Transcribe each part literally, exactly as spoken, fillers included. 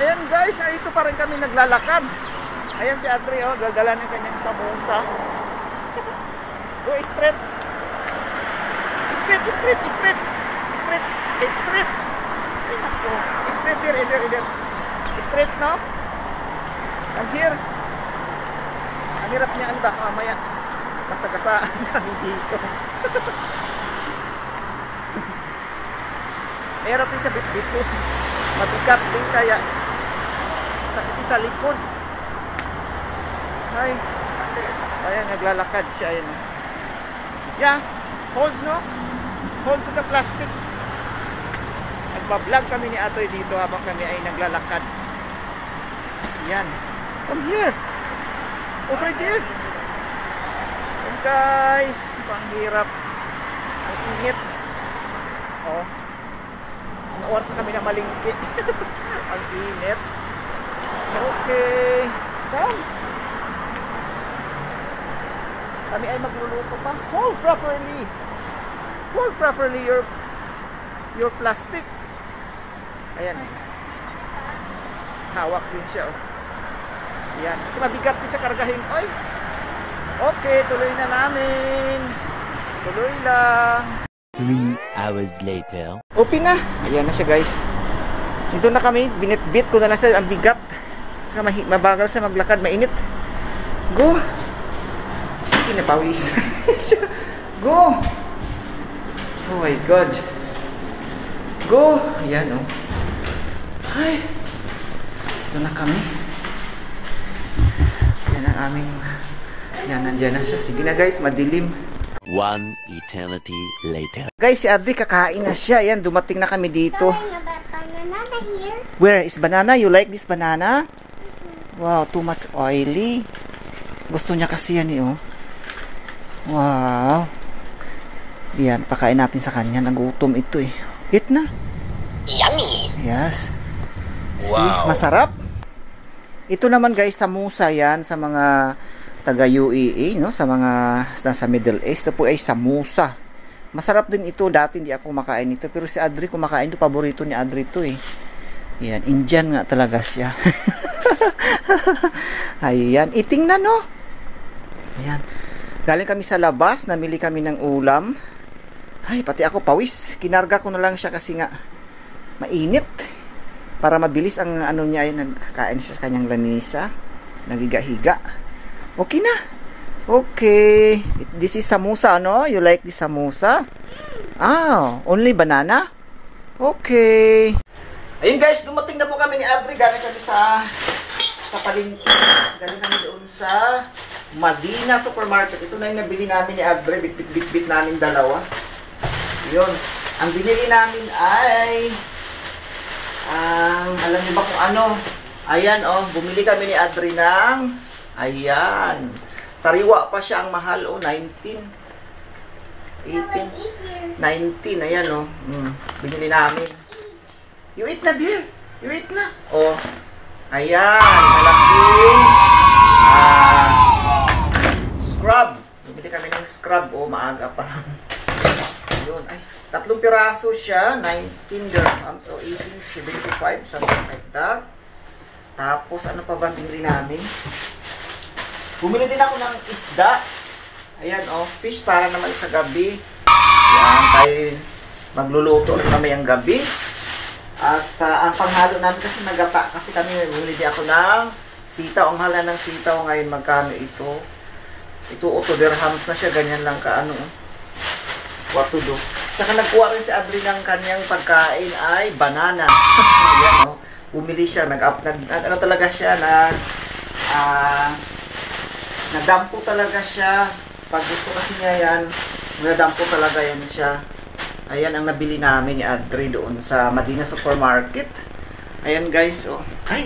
Ayan guys, narito pa rin kami naglalakad. Ayan si Adri, oh, daldala ng kanyang samosa. Go straight. Straight, straight, straight. Straight, straight. Ay nako. Straight here, here, here. Straight, no? Come here. Ang hirap niya, ano ba? Mamaya. Masagasaan kami dito. Meron din siya bit-bit po. Mabigat din kaya sakit sa likod. Ay. Ayan, naglalakad siya. Ayan. Yeah. Hold, no? Hold to the plastic. Nagbablog kami ni Atoy dito habang kami ay naglalakad. Yan. Come here. Over there. And guys, panghirap. Ang init. Oh. Ang oras na kami na malingki. Ang init. Okay. Come. Kami ay magluluto pa. Hold properly. Hold properly your your plastic. Ayan. Hawak din siya. Oh. Ayan. Kasi mabigat din siya kargahin. Ay. Okay, tuloy na namin. Tuloy lang. Three hours later. Open na. Ayan na siya guys. Dito na kami. Binit-bit ko na lang siya. Ang bigat. Saka mabagal siya maglakad. Mainit. Go. Sige na pawis. Go. Oh my God. Go. Ayan oh. Ay. Ito na kami. Yan ang aming. Yan, nandiyan na siya. Sige na guys, madilim. One eternity later. Guys, si Adri kakain na siya. Yan, dumating na kami dito. Banana here. Where is banana? You like this banana? Wow, too much oily. Gusto niya kasi yan eh, oh. Wow. Yan, pakain natin sa kanya. Nagutom ito eh. Eat na. Yummy. Yes. Wow. See, masarap. Ito naman guys, samusa yan sa mga taga U A E, no? Sa mga nasa Middle East. Ito po ay samusa. Masarap din ito. Dati hindi ako kumakain ito. Pero si Adri kumakain ito. Paborito ni Adri ito eh. Yan, Indian nga talaga siya. Ayan, eating na no. Ayan. Galing kami sa labas, namili kami ng ulam. Ay, pati ako pawis. Kinarga ko na lang siya kasi nga mainit. Para mabilis ang ano niya, ay nagkain siya sa kanyang lanisa. Nagiga-higa. Okay na. Okay. This is samosa, no? You like this samosa? Ah, only banana? Okay. Ayun guys, dumating na po kami ni Adri. Galing kami sa sa palengke. Galing kami doon sa Madina Supermarket. Ito na yung nabili namin ni Adri. Bit-bit-bit namin dalawa. Yun. Ang binili namin ay ang um, alam niyo ba kung ano? Ayan oh, bumili kami ni Adri ng ayan. Sariwa pa siya, ang mahal oh, nineteen. eighteen. nineteen, ayan oh. Mm, binili namin. You eat na dear. You eat na. Oh. Ayan, malaking ah scrub. Bibili kami ng scrub. Oh, maaga pa. Ayun. Ay, tatlong piraso siya. nineteen dirhams. So, eighteen seventy-five. Something like that. Tapos, ano pa ba binili namin? Bumili din ako ng isda. Ayan, oh. Fish para naman sa gabi. Ayan, tayo magluluto ulit mamayang gabi. At uh, ang panghalo namin kasi nagata. Kasi kami bumili din ako ng sitaw. Ang hala ng sitaw ngayon, magkano ito? Ito, two dirhams na siya. Ganyan lang ka, ano. What to do. Tsaka nagkuha rin si Adri ng kanyang pagkain ay banana. Ayan, oh. Bumili siya. Nag, nag, nag, ano talaga siya? Nag, ah, uh, nagdampo talaga siya. Pag gusto kasi niya yan, nagdampo talaga yan siya. Ayan ang nabili namin ni Adri doon sa Madina Supermarket. Ayan guys, oh. Ay!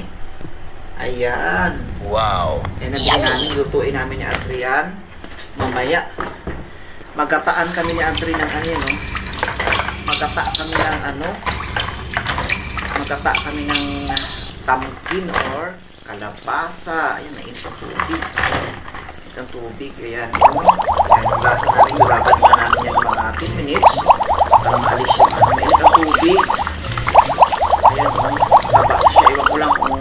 Ayan. Wow. Ayan nabili namin, lutuin namin ni Adri yan. Mamaya. Magataan kami ni Adri ng ano yun, oh. Magata kami ng ano. Magata kami ng pumpkin or kalabasa. Ayan, nainit ang tubig. Ang tubig, ayan. Ayan, maglasa namin, lulaban na namin yan mga ten minutes para maalis yung ano, mainit ang tubig. Ayan, oh, taba siya. Iwan ko lang kung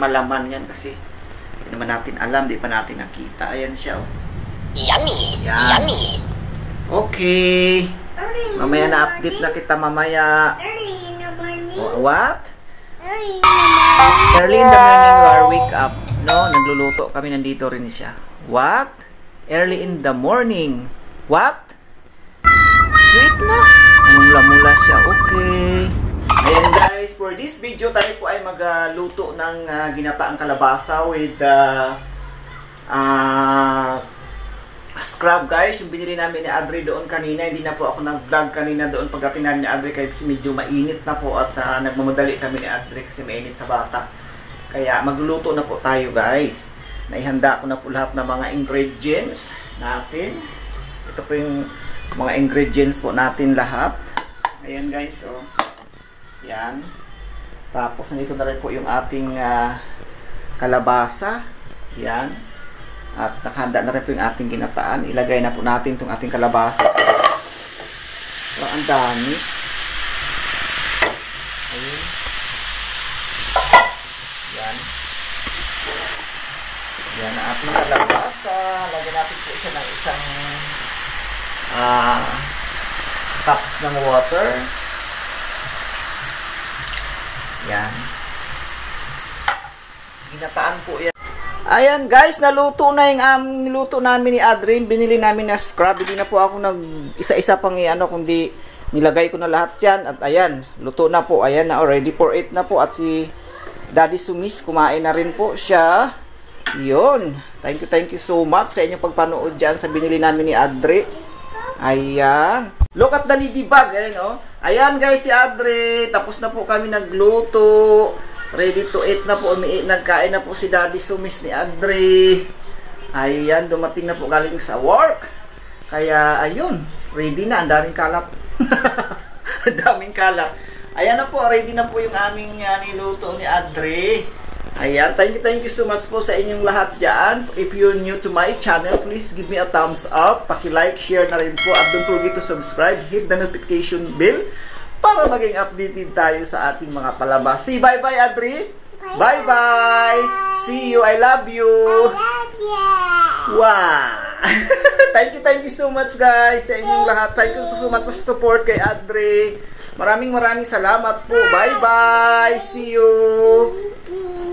mga laman yan kasi hindi naman natin alam, di pa natin nakita. Ayan siya, oh. Yummy. Yan. Yummy. Okay. Mamaya na update na kita mamaya. Early in the morning. Oh, what? Early in the morning. Early in the morning we are wake up. No, nagluluto kami, nandito rin siya. What? Early in the morning. What? Wait na. Namula-mula siya. Okay. Ayan guys, for this video tayo po ay magluto ng uh, ginataang kalabasa with uh, uh, scrub guys. Yung binili namin ni Adri doon kanina. Hindi na po ako nag-vlog kanina doon pagdating namin ni Adri kasi medyo mainit na po at uh, nagmamadali kami ni Adri kasi mainit sa bata. Kaya magluluto na po tayo guys. Naihanda ko na po lahat ng mga ingredients natin. Ito po yung mga ingredients po natin lahat. Ayan guys, oh. Yan. Tapos nandito na rin po yung ating uh, kalabasa. Yan. At nakahanda na rin po yung ating ginataan. Ilagay na po natin itong ating kalabasa. So, ang dami. Ayun. Yan. Yan ang ating kalabasa. Lagyan natin po siya ng isang uh, cups ng water. Yan. Ginataan po yan. Ayan guys, naluto na yung um, niluto namin ni Adrian. Binili namin na scrub. Hindi na po ako nag isa-isa pang i-ano, kundi nilagay ko na lahat yan. At ayan, luto na po. Ayan na, ready for it na po. At si Daddy Sumis, kumain na rin po siya. Yun. Thank you, thank you so much sa inyong pagpanood dyan sa binili namin ni Adri. Ayan. Look at the ladybug. Ayan, oh. Ayan guys, si Adri. Tapos na po kami nagluto. Ready to eat na po. Umi nagkain na po si Daddy Sumis ni Adri. Ayan, dumating na po galing sa work. Kaya, ayun. Ready na. Ang daming kalat. Ang daming kalat. Ayan na po. Ready na po yung aming uh, niluto ni Adri. Ayan, thank you, thank you so much po sa inyong lahat dyan. If you're new to my channel, please give me a thumbs up. Paki-like, share na rin po. At don't forget to subscribe. Hit the notification bell para maging updated tayo sa ating mga palabas. See, bye-bye, Adri. Bye-bye. See you. I love you. I love you. Wow. Thank you, thank you so much, guys, sa inyong lahat. Thank you so much po sa support kay Adri. Maraming maraming salamat po. Bye-bye. See you.